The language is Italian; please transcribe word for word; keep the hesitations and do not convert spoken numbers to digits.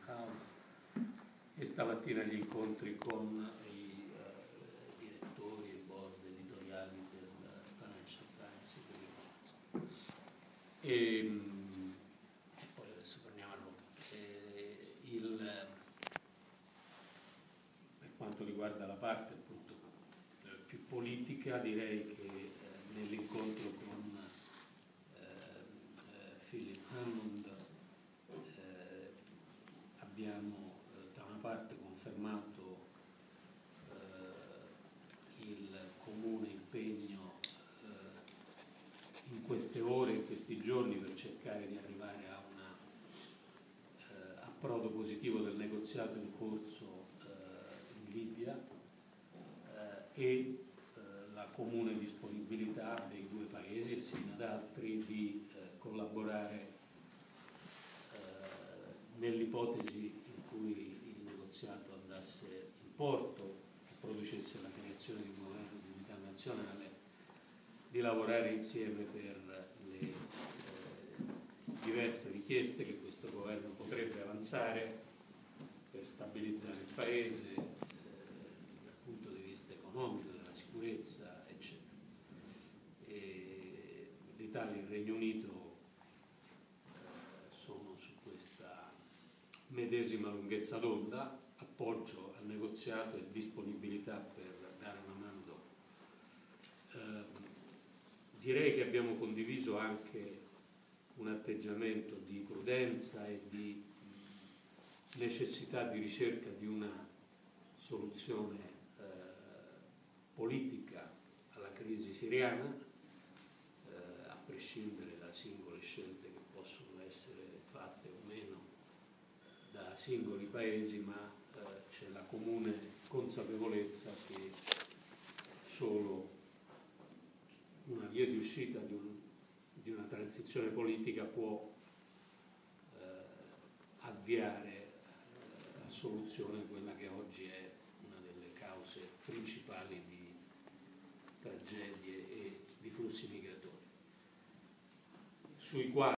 House e stamattina gli incontri con i uh, direttori e board editoriali del Financial Times e, e poi adesso torniamo a Roma. E il, per quanto riguarda la parte appunto più politica, direi che eh, nell'incontro con eh, eh, Philip Hammond eh, abbiamo eh, da una parte confermato eh, il comune impegno eh, in queste ore, in questi giorni, per cercare di arrivare a un eh, approdo positivo del negoziato in corso eh, in Libia eh, e eh, la comune disponibilità dei due paesi, assieme ad altri, di eh, collaborare nell'ipotesi in cui il negoziato andasse in porto e producesse la creazione di un governo di unità nazionale, di lavorare insieme per le eh, diverse richieste che questo governo potrebbe avanzare per stabilizzare il paese eh, dal punto di vista economico, della sicurezza, eccetera. L'Italia e il Regno Unito sono su questa medesima lunghezza d'onda, appoggio al negoziato e disponibilità per dare una mano dopo. Eh, direi che abbiamo condiviso anche un atteggiamento di prudenza e di necessità di ricerca di una soluzione eh, politica alla crisi siriana, eh, a prescindere da singole scelte che possono essere fatte o meno da singoli paesi, ma eh, c'è la comune consapevolezza che solo una via di uscita di, un, di una transizione politica può eh, avviare eh, a soluzione quella che oggi è una delle cause principali di tragedie e di flussi migratori, sui quali